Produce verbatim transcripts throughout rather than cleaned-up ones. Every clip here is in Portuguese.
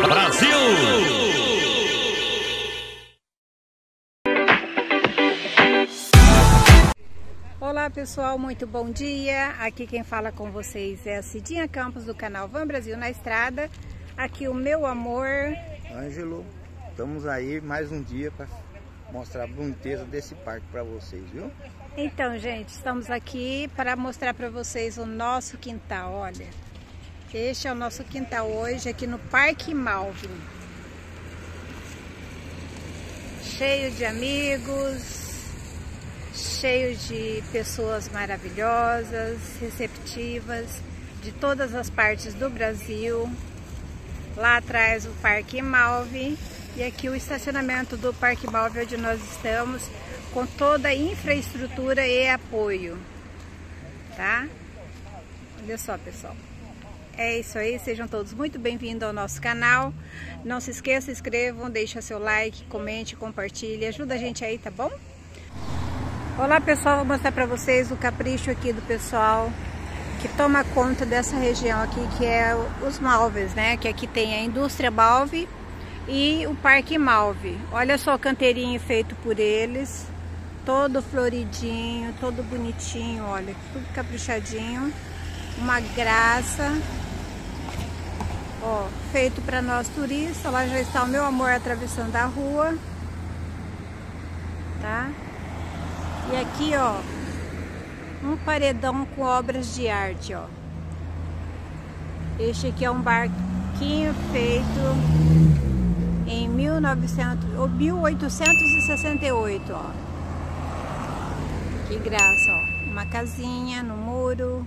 Brasil! Olá pessoal, muito bom dia. Aqui quem fala com vocês é a Cidinha Campos do canal Van Brasil na Estrada. Aqui o meu amor Ângelo. Estamos aí mais um dia para mostrar a boniteza desse parque para vocês, viu? Então, gente, estamos aqui para mostrar para vocês o nosso quintal. Olha, este é o nosso quintal hoje aqui no Parque Malvin. Cheio de amigos, cheio de pessoas maravilhosas, receptivas, de todas as partes do Brasil. Lá atrás o Parque Malvin e aqui o estacionamento do Parque Malvin, onde nós estamos, com toda a infraestrutura e apoio, tá? Olha só, pessoal. É isso aí, sejam todos muito bem-vindos ao nosso canal. Não se esqueça, inscrevam, deixa seu like, comente, compartilhe, ajuda a gente aí, tá bom? Olá, pessoal, vou mostrar para vocês o capricho aqui do pessoal que toma conta dessa região aqui, que é os Malves, né? Que aqui tem a indústria Malve e o Parque Malve. Olha só o canteirinho feito por eles, todo floridinho, todo bonitinho, olha, tudo caprichadinho, uma graça. Ó, feito para nós turistas. Lá já está o meu amor atravessando a rua, tá? E aqui, ó, um paredão com obras de arte, ó. Este aqui é um barquinho feito em mil novecentos ou mil oitocentos e sessenta e oito, ó. Que graça, ó. Uma casinha no muro.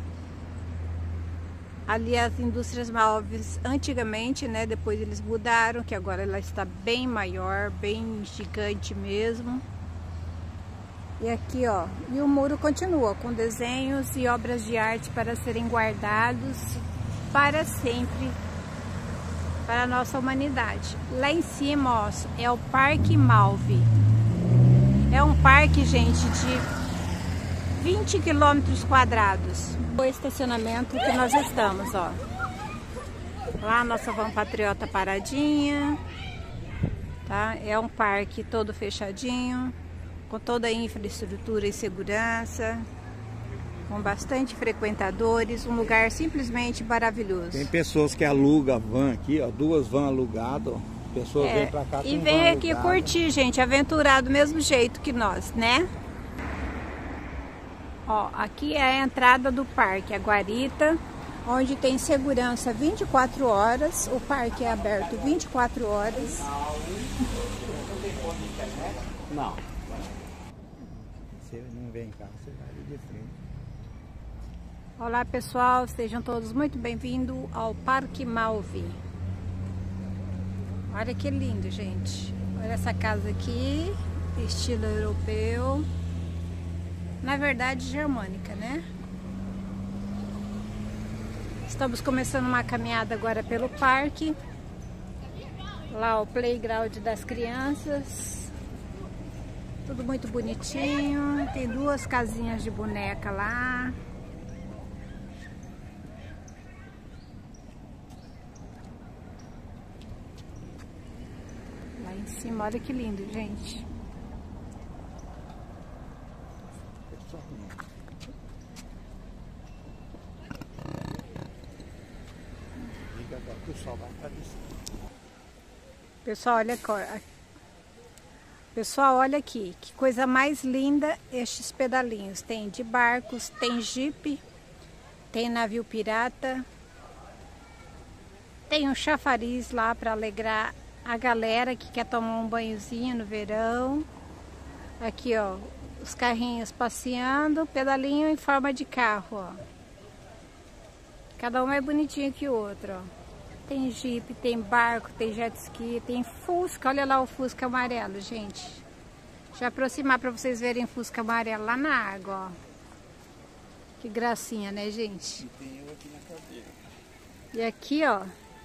Ali as indústrias Malves antigamente, né? Depois eles mudaram, que agora ela está bem maior, bem gigante mesmo. E aqui, ó, e o muro continua com desenhos e obras de arte para serem guardados para sempre para a nossa humanidade. Lá em cima, ó, é o Parque Malve. É um parque, gente, de vinte quilômetros quadrados. O estacionamento que nós estamos, ó. Lá a nossa Van Patriota paradinha, tá? É um parque todo fechadinho, com toda a infraestrutura e segurança, com bastante frequentadores, um lugar simplesmente maravilhoso. Tem pessoas que alugam van aqui, ó, duas vans alugadas, ó. Pessoas é, vêm pra cá com e vem aqui alugada. Curtir, gente, aventurar do mesmo jeito que nós, né? Ó, aqui é a entrada do parque, a guarita, onde tem segurança vinte e quatro horas, o parque é aberto vinte e quatro horas. Não. Você não vem cá, você vai ali de frente. Olá pessoal, sejam todos muito bem-vindos ao Parque Malve. Olha que lindo, gente. Olha essa casa aqui, estilo europeu. Na verdade, germânica, né? Estamos começando uma caminhada agora pelo parque. Lá o playground das crianças. Tudo muito bonitinho. Tem duas casinhas de boneca lá. Lá em cima, olha que lindo, gente. Pessoal, olha a Pessoal, olha aqui, que coisa mais linda estes pedalinhos. Tem de barcos, tem jipe, tem navio pirata, tem um chafariz lá para alegrar a galera que quer tomar um banhozinho no verão. Aqui, ó, os carrinhos passeando, pedalinho em forma de carro, ó. Cada um é bonitinho que o outro, ó. Tem jipe, tem barco, tem jet ski, tem Fusca. Olha lá o Fusca amarelo, gente. Deixa eu aproximar para vocês verem Fusca amarelo lá na água, ó. Que gracinha, né, gente? E tem eu aqui na cadeira. E aqui, ó,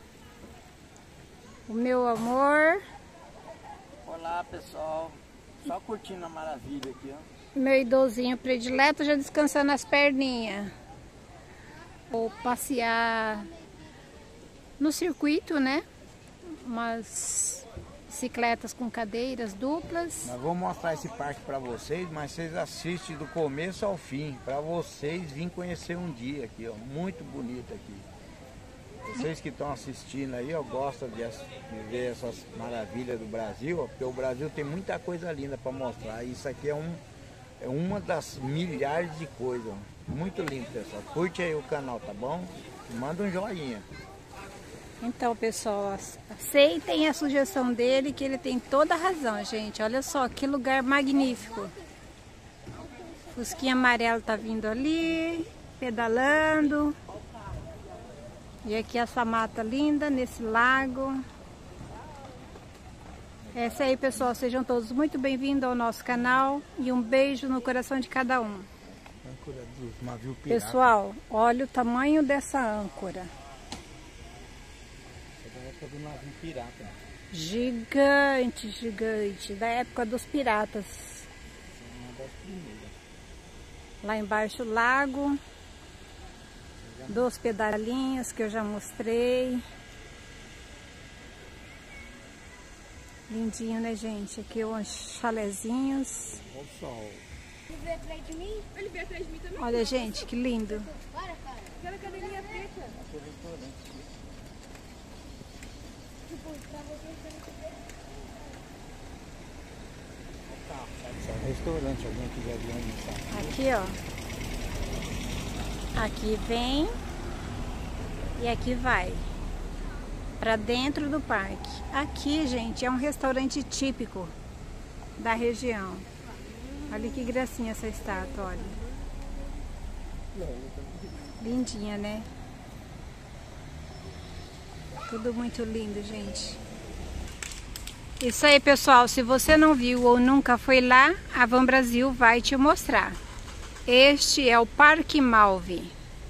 o meu amor. Olá, pessoal. Só curtindo a maravilha aqui, ó. Meu idosinho predileto já descansando as perninhas. Ou passear no circuito, né? umas bicicletas com cadeiras duplas. Nós vamos mostrar esse parque para vocês, mas vocês assistem do começo ao fim, para vocês virem conhecer um dia aqui, ó, muito bonito aqui. Vocês que estão assistindo aí, ó, gostam de, de ver essas maravilhas do Brasil, ó, porque o Brasil tem muita coisa linda para mostrar. Isso aqui é, um, é uma das milhares de coisas, ó. Muito lindo, pessoal. Curte aí o canal, tá bom? E manda um joinha. Então, pessoal, aceitem a sugestão dele, que ele tem toda a razão, gente. Olha só, que lugar magnífico. Fusquinha amarelo tá vindo ali, pedalando. E aqui essa mata linda, nesse lago. É isso aí, pessoal. Sejam todos muito bem-vindos ao nosso canal. E um beijo no coração de cada um. Âncora do navio pirata. Pessoal, olha o tamanho dessa âncora. Do navio pirata. Gigante, gigante, da época dos piratas. Uma das primeiras. Lá embaixo o lago, dos pedalinhos que eu já mostrei. Lindinho, né, gente? Aqui uns chalezinhos. Olha o sol. Ele veio atrás de mim? Ele veio atrás de mim também? Olha, gente, que lindo. Bora, cara. Aquela cadeirinha preta. Restaurante, alguém quiser vir almoçar. Aqui, ó. Aqui vem e aqui vai. Pra dentro do parque. Aqui, gente, é um restaurante típico da região. Olha que gracinha essa estátua, olha. Lindinha, né? Tudo muito lindo, gente. Isso aí, pessoal. Se você não viu ou nunca foi lá, a Van Brasil vai te mostrar. Este é o Parque Malve.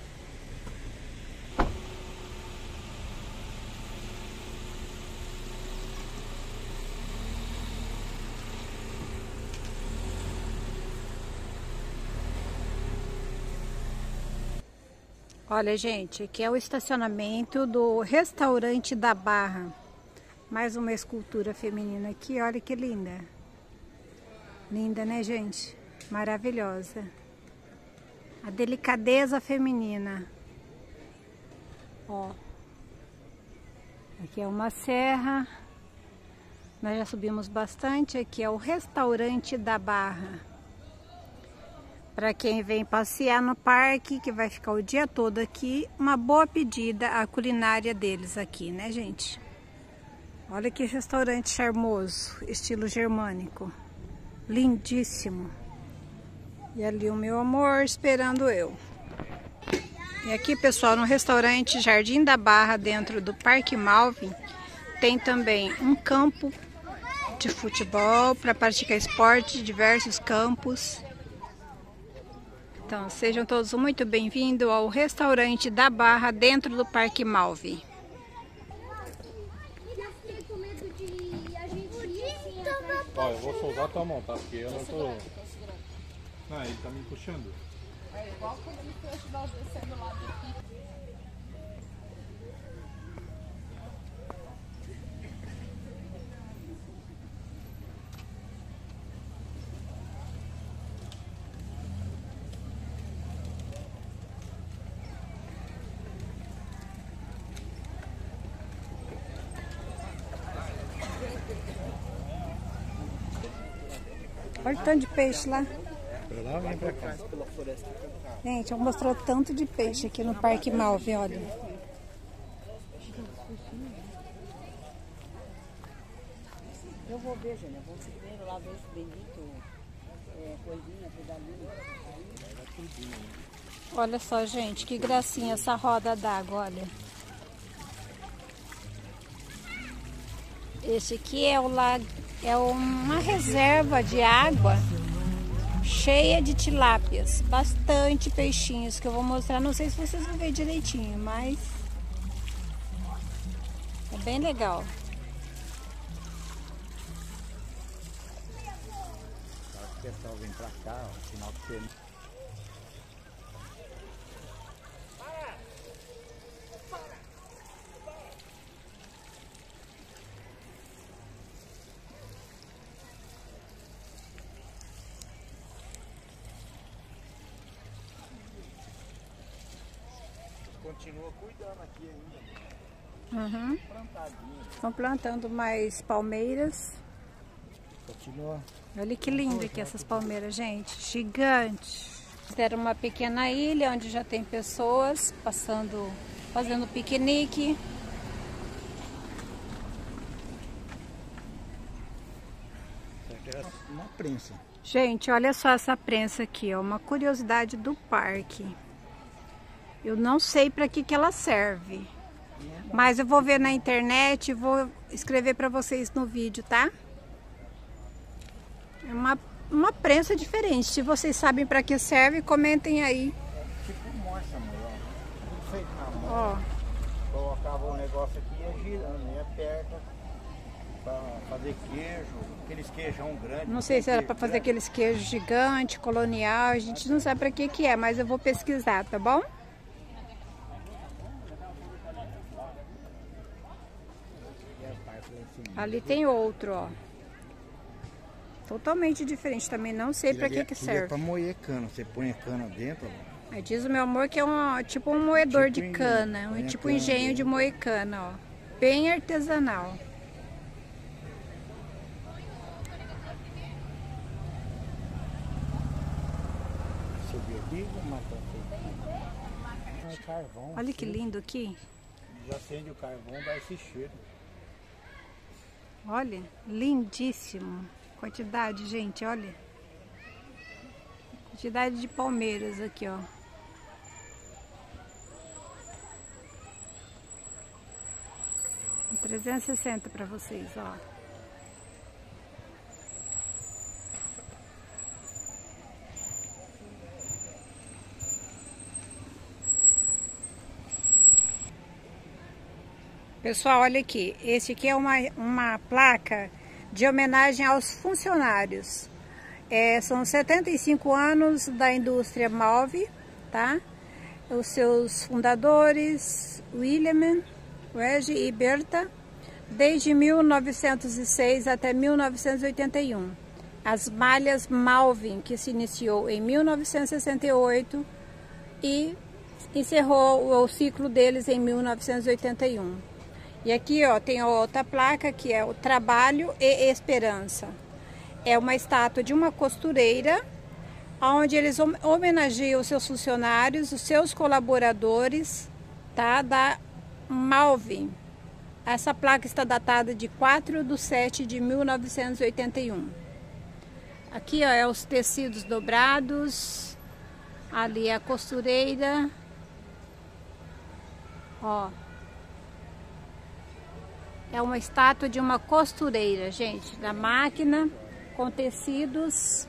Olha, gente, aqui é o estacionamento do Restaurante da Barra. Mais uma escultura feminina aqui, olha que linda. Linda, né, gente? Maravilhosa. A delicadeza feminina. Ó. Aqui é uma serra. Nós já subimos bastante. Aqui é o Restaurante da Barra. Para quem vem passear no parque, que vai ficar o dia todo aqui, uma boa pedida a culinária deles aqui, né, gente? Olha que restaurante charmoso, estilo germânico. Lindíssimo. E ali o meu amor esperando eu. E aqui, pessoal, no restaurante Jardim da Barra, dentro do Parque Malve, tem também um campo de futebol para praticar esporte, diversos campos. Então, sejam todos muito bem-vindos ao Restaurante da Barra, dentro do Parque Malve. Ó, eu vou soltar a tua mão, tá? Porque eu não tô... Ah, ele tá me puxando. É igual quando ele foi nós descendo lá daqui. Olha o tanto de peixe lá. Pra lá, vem pra cá. Gente, eu mostrou tanto de peixe aqui no Parque Malve, olha. Eu vou ver, Júnior. Eu vou primeiro lá ver esse bendito é, coisinha, pedalinho. Olha só, gente, que gracinha essa roda d'água, olha. Esse aqui é o lago, é uma reserva de água cheia de tilápias, bastante peixinhos que eu vou mostrar. Não sei se vocês vão ver direitinho, mas é bem legal. O pessoal vem pra cá, ó, final de semana. continua cuidando aqui ainda. Uhum. Plantadinho. Estão plantando mais palmeiras. Continua. Olha que lindo aqui essas palmeiras, gente. Gigante. Fizeram uma pequena ilha onde já tem pessoas passando, fazendo piquenique. Uma prensa. Gente, olha só essa prensa aqui, ó, uma curiosidade do parque. Eu não sei para que que ela serve, mas eu vou ver na internet e vou escrever para vocês no vídeo, tá? É uma, uma prensa diferente. Se vocês sabem para que serve, comentem aí. É tipo morsa, mãe, ó. Tudo feito na mão. Ó, Colocava o negócio aqui e ia girando, ia perto para fazer queijo, aqueles queijão grandes. não sei se era para fazer aqueles queijos gigantes, colonial. A gente não sabe para que que é, mas eu vou pesquisar, tá bom? Ali tem outro, ó. Totalmente diferente também, não sei para que que serve. É para moer cana, você põe a cana dentro, ó. Aí diz o meu amor que é um, tipo um moedor Tipo de engenho, cana, um põe a tipo cana engenho dentro. de moer cana, ó. Bem artesanal. Subir aqui, vou matar aqui. É carvão. Olha que assim. lindo aqui. Já acende o carvão, dá esse cheiro. Olha, lindíssimo. Quantidade, gente, olha. Quantidade de palmeiras aqui, ó. trezentos e sessenta para vocês, ó. Pessoal, olha aqui. Esse aqui é uma, uma placa de homenagem aos funcionários. É, são setenta e cinco anos da indústria Malve, tá? Os seus fundadores, William, Regi e Berta, desde mil novecentos e seis até mil novecentos e oitenta e um. As malhas Malvin, que se iniciou em mil novecentos e sessenta e oito e encerrou o ciclo deles em mil novecentos e oitenta e um. E aqui, ó, tem outra placa que é o Trabalho e Esperança. É uma estátua de uma costureira, onde eles homenageiam os seus funcionários, os seus colaboradores, tá? Da Malvin. Essa placa está datada de quatro de sete de mil novecentos e oitenta e um. Aqui, ó, é os tecidos dobrados. Ali é a costureira. Ó. É uma estátua de uma costureira, gente, da máquina, com tecidos.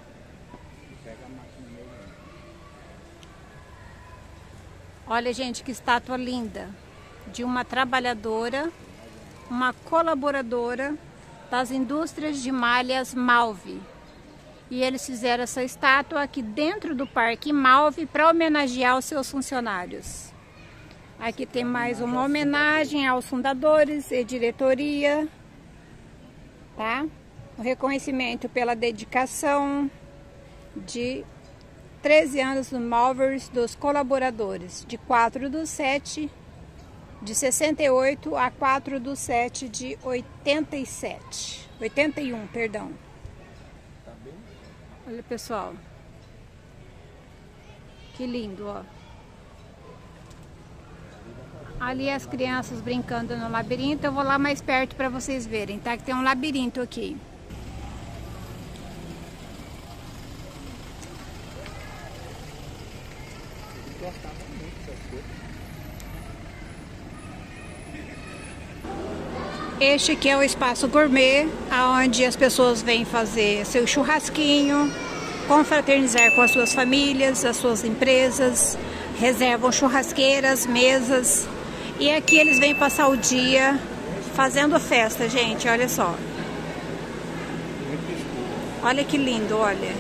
Olha, gente, que estátua linda. De uma trabalhadora, uma colaboradora das indústrias de malhas Malve. E eles fizeram essa estátua aqui dentro do Parque Malve para homenagear os seus funcionários. Aqui tem mais uma homenagem aos fundadores e diretoria, tá? O reconhecimento pela dedicação de treze anos no Malvers dos colaboradores, de quatro de sete de sessenta e oito a quatro de sete de oitenta e sete, oitenta e um, perdão. Olha, pessoal. Que lindo, ó. Ali as crianças brincando no labirinto. Eu vou lá mais perto para vocês verem, tá? Que tem um labirinto aqui. Este aqui é o espaço gourmet, onde as pessoas vêm fazer seu churrasquinho, confraternizar com as suas famílias, as suas empresas, reservam churrasqueiras, mesas. E aqui eles vêm passar o dia fazendo festa, gente, olha só. Olha que lindo, olha.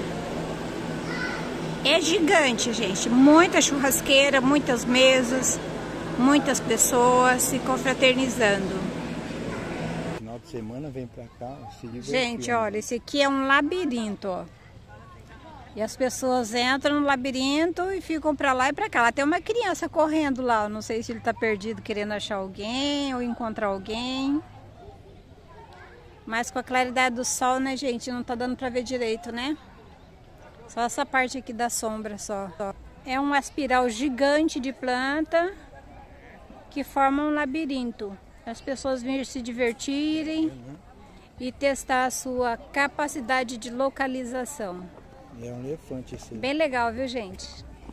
É gigante, gente. Muita churrasqueira, muitas mesas, muitas pessoas se confraternizando. Final de semana vem pra cá, se divertir. Gente, olha, esse aqui é um labirinto, ó. E as pessoas entram no labirinto e ficam para lá e para cá. Lá tem uma criança correndo lá. Eu não sei se ele está perdido querendo achar alguém ou encontrar alguém. Mas com a claridade do sol, né, gente? Não tá dando para ver direito, né? Só essa parte aqui da sombra só. É uma espiral gigante de planta que forma um labirinto. As pessoas vêm se divertirem e testar a sua capacidade de localização. É um elefante esse. Bem legal, viu, gente?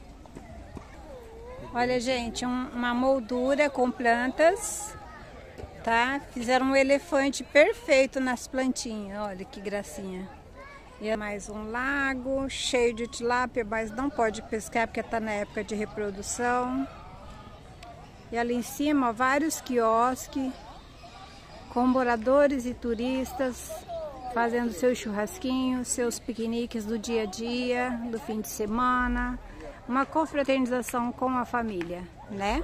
Olha, gente, um, uma moldura com plantas, tá? Fizeram um elefante perfeito nas plantinhas. Olha que gracinha. E é mais um lago cheio de tilápia, mas não pode pescar porque está na época de reprodução. E ali em cima, vários quiosques com moradores e turistas fazendo seus churrasquinhos, seus piqueniques do dia a dia, do fim de semana. Uma confraternização com a família, né?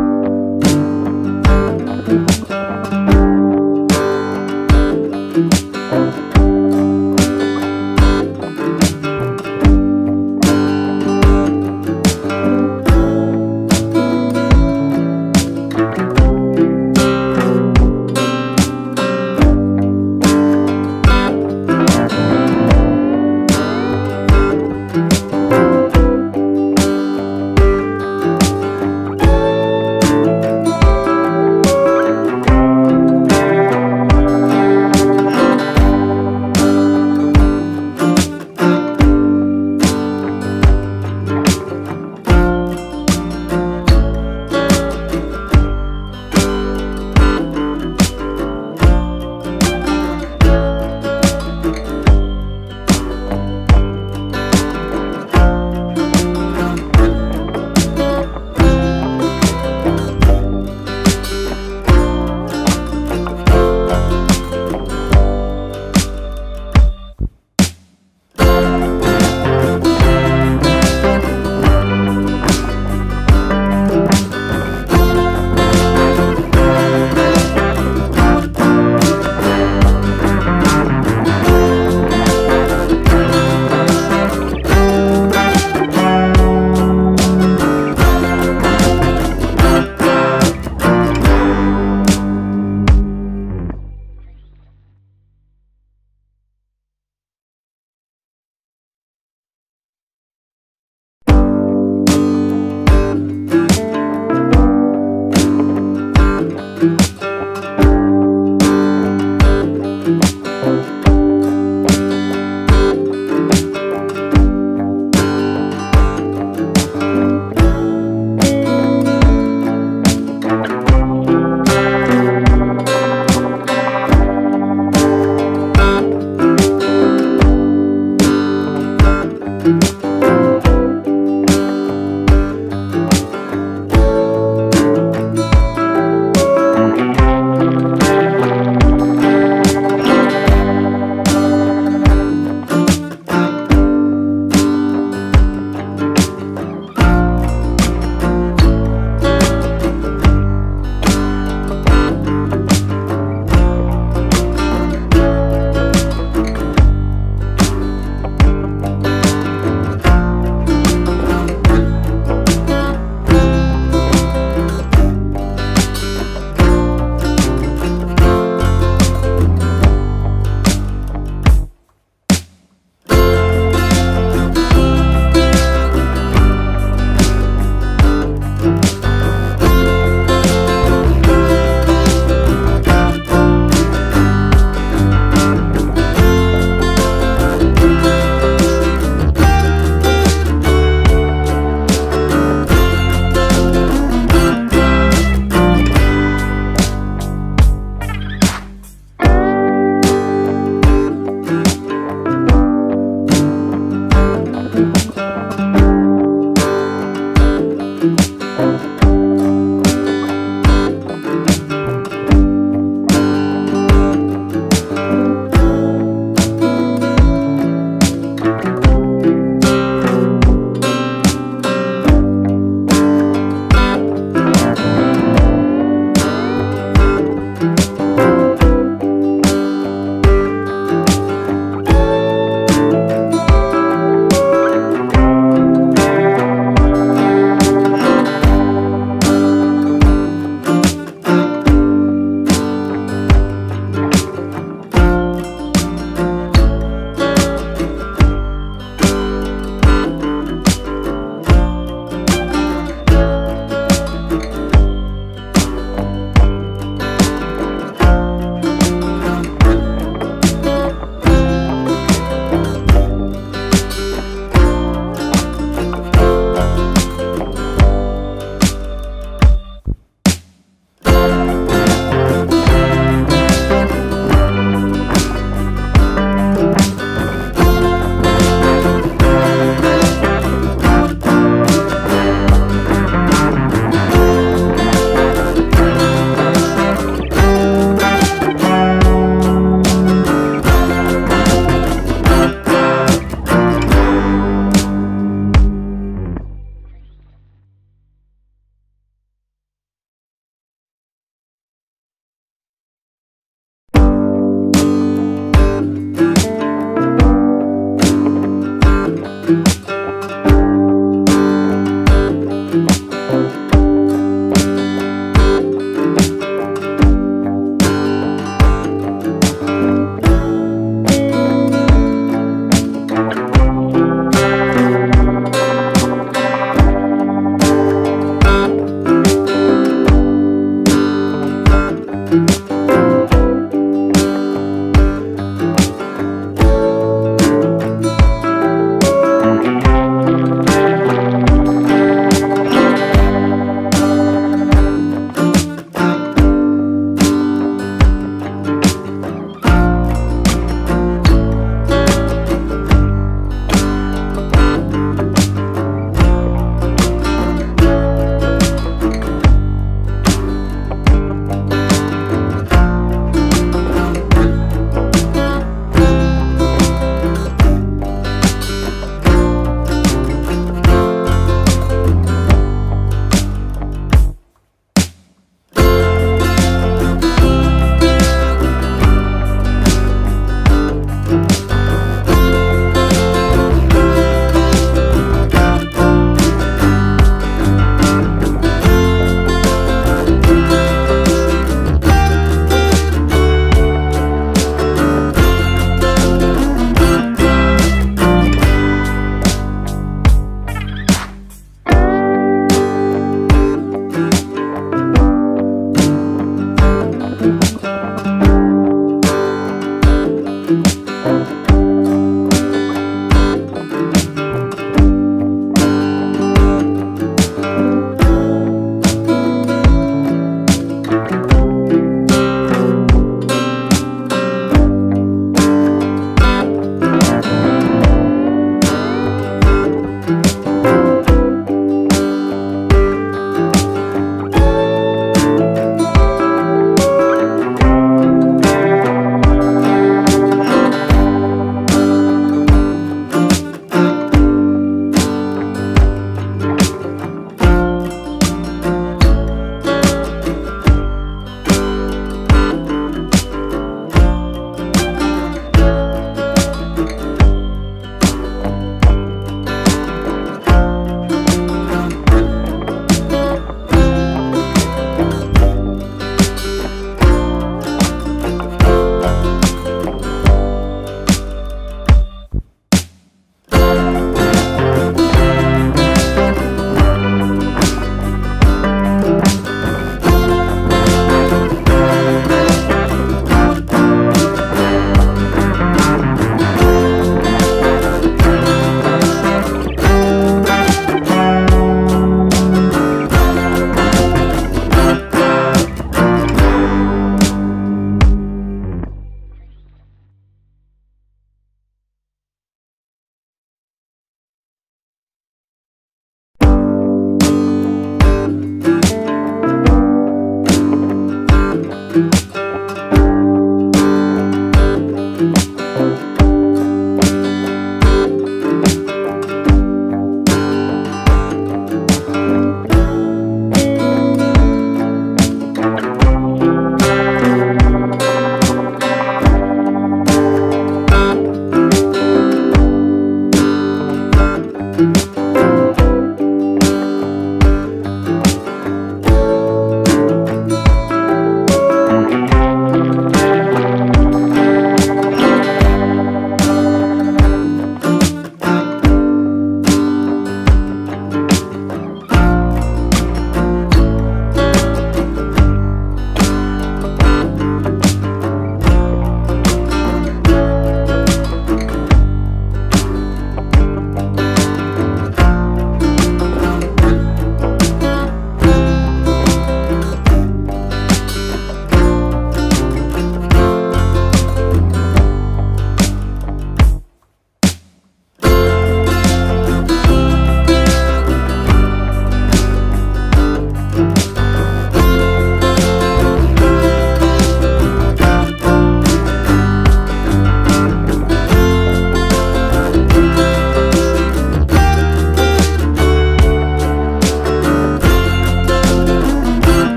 Thank you.